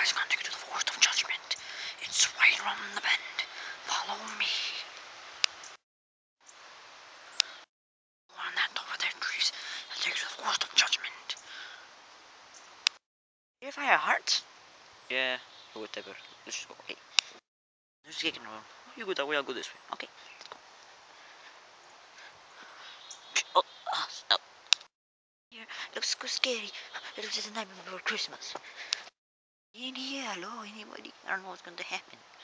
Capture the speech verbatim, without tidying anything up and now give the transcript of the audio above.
is going to take you to the forest of judgment. It's right around the bend. Follow me. On that over there trees, it'll take you to the forest of judgment. If I have hearts? Yeah, whatever. Let's just go. Hey. Let's get around. You go that way, I'll go this way. Okay, let's go. Oh, oh, oh. Here, looks so scary. It looks like a nightmare before Christmas. In here, hello, anybody? I don't know what's going to happen.